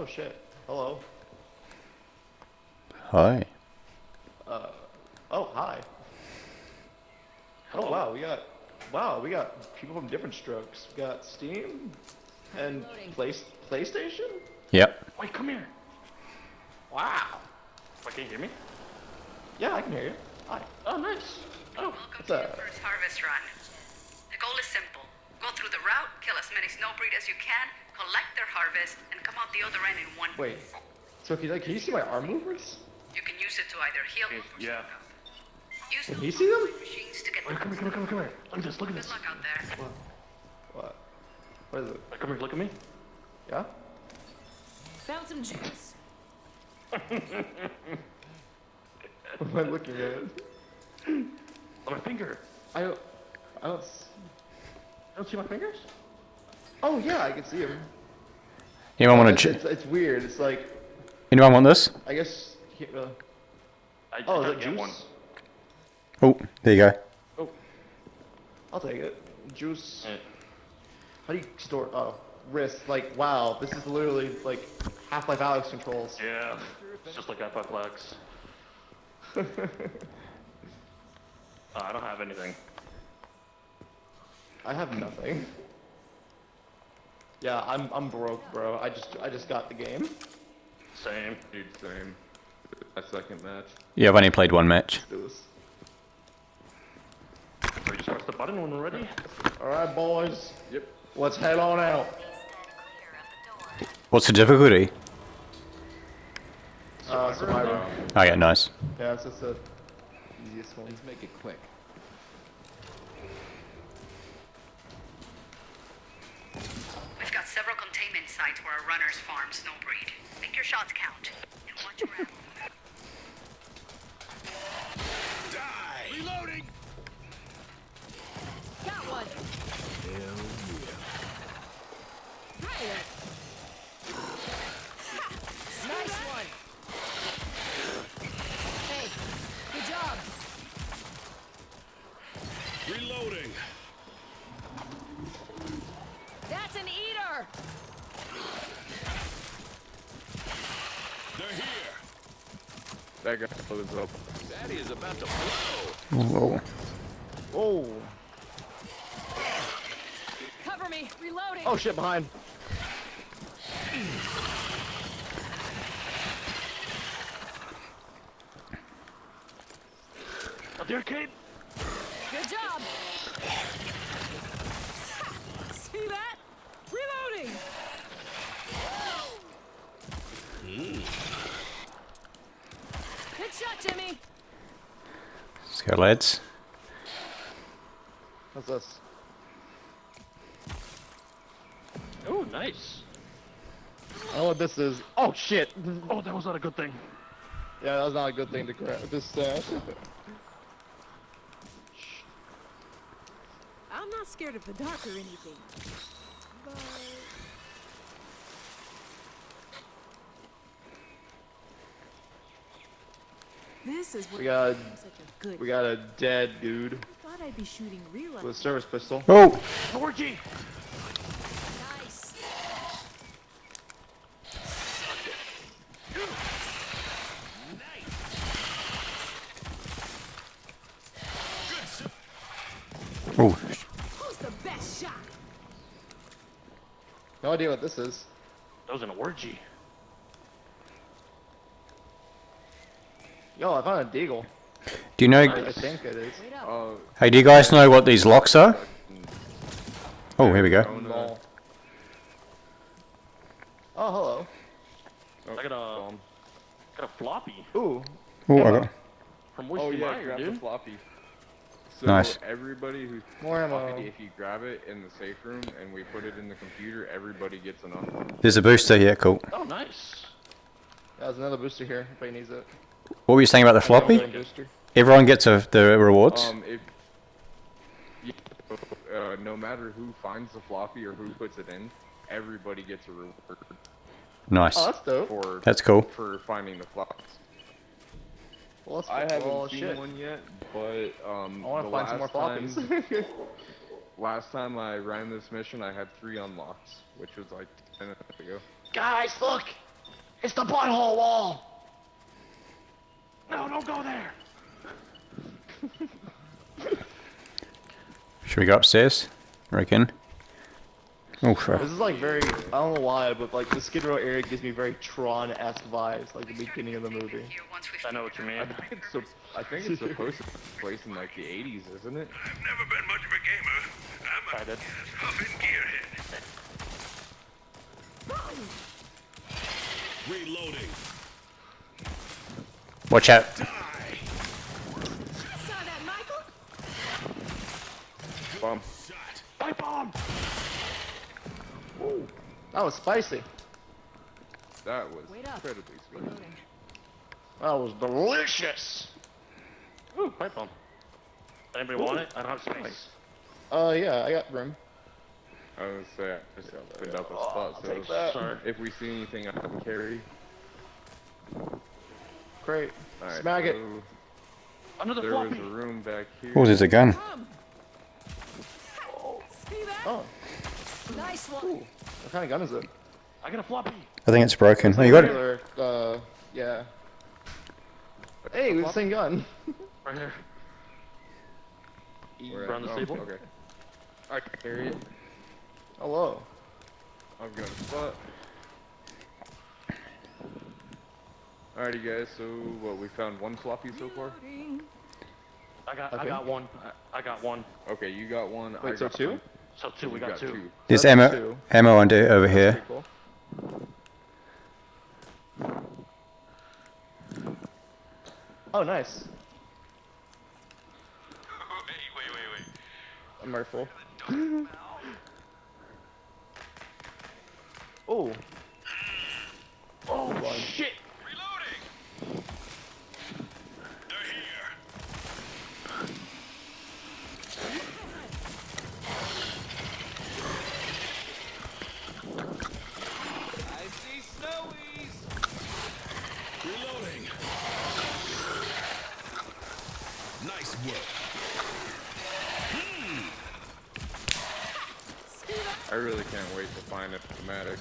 shit. Hello. Hi. Oh hi. Oh wow, we got people from different strokes. We got Steam and PlayStation? Yep. Wait, come here. Wow. Wait, can you hear me? Yeah, I can hear you. Hi. Oh, nice. Oh, Welcome to your first harvest run. The goal is simple. Go through the route, kill as many snowbreed as you can, collect their harvest, and come out the other end in one Wait. piece. So can you see my arm movements? You can use it to either heal or yeah. stock up. Use Can the you see them? machines to get Wait, come here. Look at this, look at Good this. luck out there. What? What is it? Wait, come here, look at me. Yeah? Found some juice. What am I looking at? On my finger. I don't You don't see my fingers? Oh yeah, I can see him. Anyone want to? It's weird. It's like, Anyone want this? I guess. I Oh, gotta is that get juice? one. Oh, there you go. Oh, I'll take it. Juice. Yeah. How do you store? Oh, wrist. Like, wow, this is literally like Half-Life Alyx controls. Yeah, it's just like Epiplex. I don't have anything. I have nothing. Yeah, I'm broke, bro. I just got the game. Same. Dude, same. A second match. Yeah, I've only played one match. Let's do this. So you just press the button when we're ready? All right, boys. Yep. Let's head on out. What's the difficulty? Survivor. Oh yeah, nice. Yeah, it's just the easiest one. Let's make it quick. We've got several containment sites where our runners farm snowbreed. Make your shots count. And watch your ammo. Got one. Hell yeah. Nice one. Hey, good job. Reloading. That's an eater. They're here. That guy blows up. Daddy is about to blow. Whoa. Oh. Cover me. Reloading. Oh shit, behind. Up there, Kate? Good job. See that? Reloading. Good shot, Jimmy. Let's go, lads. What's this? Oh, nice. I know what this is. Oh shit. Oh, that was not a good thing. Yeah, that was not a good thing to grab. This stash. I'm not scared of the dark or anything. But this is what We got such a good. we got a dead dude I thought I'd be shooting real. with a service pistol. Oh, Georgie! Nice. oh, Who's the best shot? No idea what this is. That was an orgy. Yo, I found a deagle. do you know? I think it is. Wait up. Oh, Hey, do you guys know what these locks are? Oh, here we go. Ball. Oh, hello. I got a floppy Ooh. Oh, I got. from oh Whiskey yeah, Meyer, grab the dude. floppy. So Nice. everybody who's More ammo. floppy, if you grab it in the safe room and we put it in the computer, everybody gets enough. There's a booster here. Cool. Oh, nice. Yeah, there's another booster here if anybody needs it. What were you saying about the floppy? Booster. Everyone gets the rewards. If no matter who finds the floppy or who puts it in, everybody gets a reward Nice. Oh, that's dope. for That's cool. for finding the floppies. Well, that's I haven't well, seen shit. one yet, but I want to find some more floppies. Last time I ran this mission, I had 3 unlocks, which was like 10 minutes ago. Guys, look! It's the butthole wall! No, don't go there! Should we go upstairs? Reckon. Oh, crap. This is like very, I don't know why, but like the Skid Row area gives me very Tron-esque vibes, like the beginning of the movie. Here once we I know what you mean. I think it's supposed to take place in like the 80s, isn't it? I've never been much of a gamer. I'm a Tried it. huffing gearhead. Reloading. Watch out. Saw that, Michael? Bomb. Shot. Pipe bomb! That was spicy. That was Wait up. incredibly sweet. Reloading. That was delicious. Ooh, pipe bomb. Anybody want it? I don't have space. Yeah, I got room. I was gonna say, I just opened up a I'll spot, so take that. Sorry. if we see anything I can carry. Great. Alright, Smack it. so Under the there was floppy! a room back here. Oh, there's a gun. Come. See that? Oh, Nice one. what kind of gun is it? I got a floppy! I think it's broken. Oh, you got it? Regular, yeah. Hey, we have the same gun. Right here. Where at? Around the table? Okay. I can carry it. Hello. I've got a spot. Alrighty guys, so what, we found one floppy so far? Reloading. I got Okay. one. I got one. Okay, you got one, I Wait, so got two? one. So two, we You got two. There's That's ammo. two. Ammo under over here. Pretty cool. Oh, nice. Wait. I'm merciful. Oh. Oh, shit! Reloading. They're here. I see snowies. Reloading. Nice work. I really can't wait to find a thematic.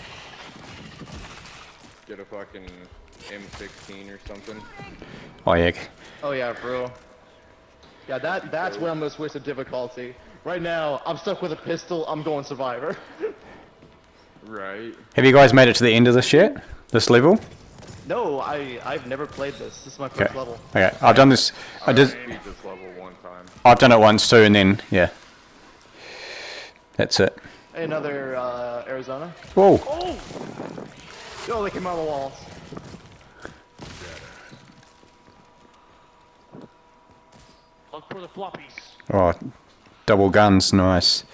Get a fucking M16 or something. Oh, yeah. Oh yeah, bro. Yeah, that's where I'm gonna switch to difficulty. Right now, I'm stuck with a pistol. I'm going survivor. Right. Have you guys made it to the end of this yet? This level? No, I've never played this. This is my Okay. first level. Okay, I've done this. I did. beat this level one time. I've done it once too, and then yeah. That's it. Hey, another Arizona. Whoa. Oh! Yo, they came out of the walls. Look for the floppies. Oh, double guns, nice.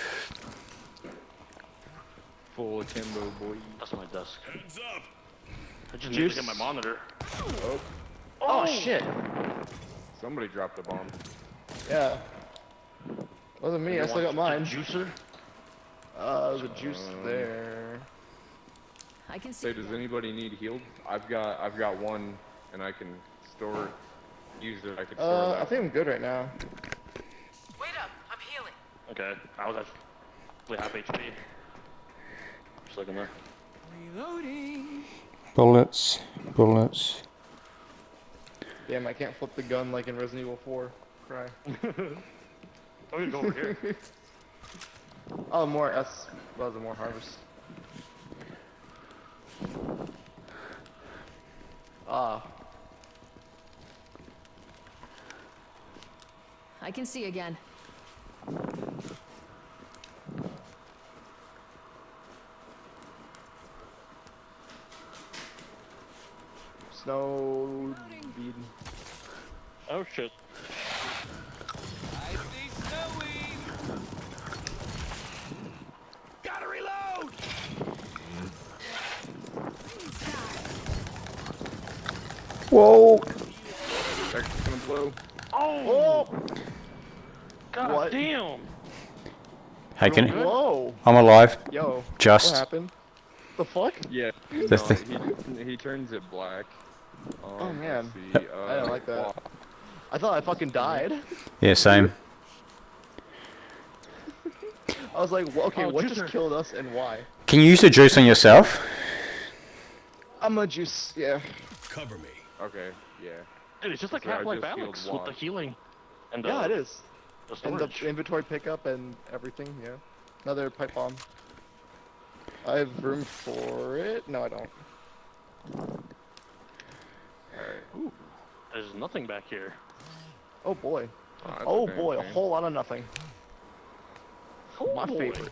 Full akimbo, boy. That's my desk. Heads up. I just need Juice. to get my monitor. Oh shit. Somebody dropped a bomb. Yeah. Wasn't me. I still got mine. Juicer? There's a juice there. I can see. Say, does anybody need healed? I've got one, and I can store. Use it. I can store that. I think I'm good right now. Wait up. I'm healing. Okay, I was actually half HP. Just looking there. Reloading. Bullets, bullets. Damn, I can't flip the gun like in Resident Evil 4. Cry. I'm gonna go over here. Oh, more S. Well, the more harvest. Ah. I can see again. Snow bead. Oh shit. I see snowies. Gotta reload. Whoa. That's gonna blow. Oh! God What? damn! Hey, can Whoa. I'm alive. Yo. Just. What happened? The fuck? Yeah. The He turns it black. Oh, man. let's see, I don't like that. I thought I fucking died. Yeah, same. I was like, well, okay, Oh, what juicer. just killed us and why? Can you use the juice on yourself? I'm gonna juice. Yeah. Cover me. Okay, yeah. Dude, it's just like So I Half-Life just Alyx healed with the one. healing. And the, Yeah, it is. The And storage. the inventory pickup and everything. Yeah. Another pipe bomb. I have room for it. No, I don't. Ooh, there's nothing back here. Oh boy. That's Oh a damn boy, a shame. whole lot of nothing. Oh, My boy. favorite.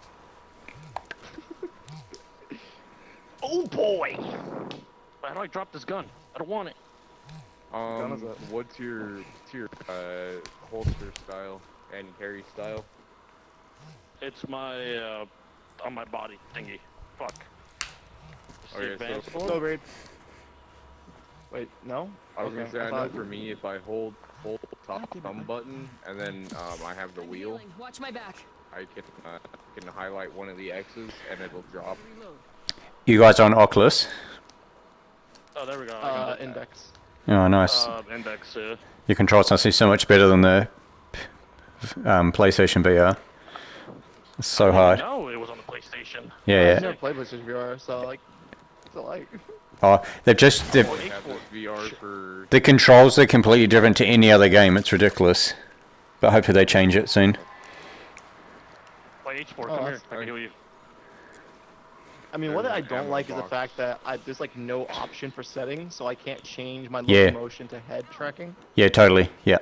Oh boy. How do I drop this gun? I don't want it. gun is it? What's your holster style and carry style? It's my, on my body thingy. Fuck. It's the Okay, advanced so- one? No raid. Wait, no? I was Okay, gonna say, I I know thought- for me, if I hold top thumb button and then I have the wheel, Healing. Watch my back. I can highlight one of the X's and it'll drop. Reload. You guys on Oculus? Oh, there we go. I got it. Index. Oh, nice. Index, Your controls must be so much better than the PlayStation VR. It's so hard. No, it was on the PlayStation. Yeah, I've yeah. never played PlayStation VR, so like, it's alike. Oh, they've They have this VR for the controls are completely different to any other game. It's ridiculous. But hopefully they change it soon. Play H4, Oh, come here. that's I can heal you. I mean, what There's I an don't ammo like is the box. fact that there's like no option for settings, so I can't change my Yeah. locomotion to head tracking. Yeah, totally. Yeah.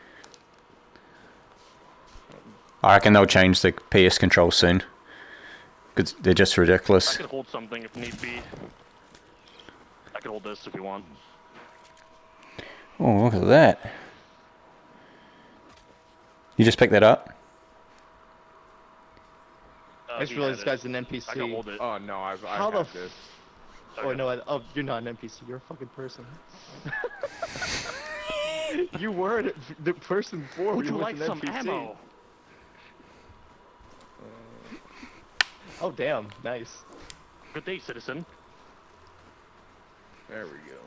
I reckon they'll change the PS controls soon. Cause they're just I ridiculous. can hold something if need be. I can hold this if you want. Oh, look at that. You just picked that up? I just he realized this had guy's an it. I can NPC. hold it. Oh no, I How the have f- this. Oh no, oh, you're not an NPC. You're a fucking person. You were the person before. Would we you were like an some NPC. ammo? Oh damn, nice. Good day, citizen. There we go.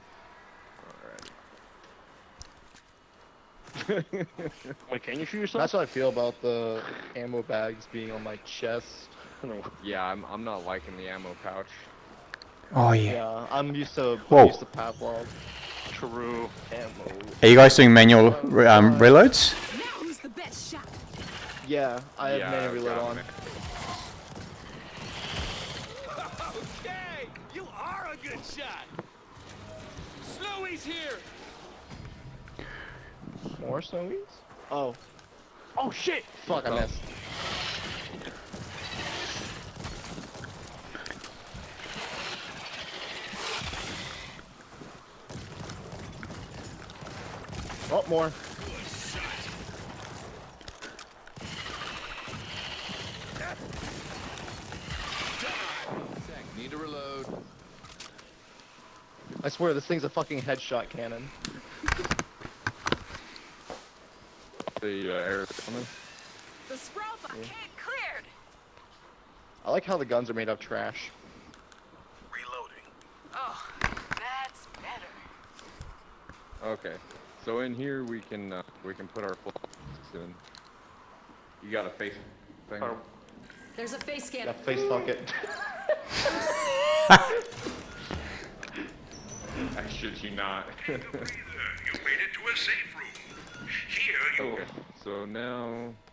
Wait, can you shoot yourself? That's how I feel about the ammo bags being on my chest. No. Yeah, I'm not liking the ammo pouch. Oh, yeah. Yeah, I'm used to Whoa. Pavlov True. ammo. Are you guys doing manual reloads? Now who's the best shot? Yeah, I have Yeah, many I've reload got on. it. Okay, you are a good shot. Snowy's here. More snowies? Oh, Oh shit! fuck, I missed. Oh, more. Need to reload. I swear, this thing's a fucking headshot cannon. The Arizona. The sprout can't cleared. I like how the guns are made of trash. Reloading. Oh, that's better. Okay, so in here we can put our flags in. You got a face thing. Oh. There's a face scan. That face bucket. I shit you not. You made it to a safe room. Here you Okay, so now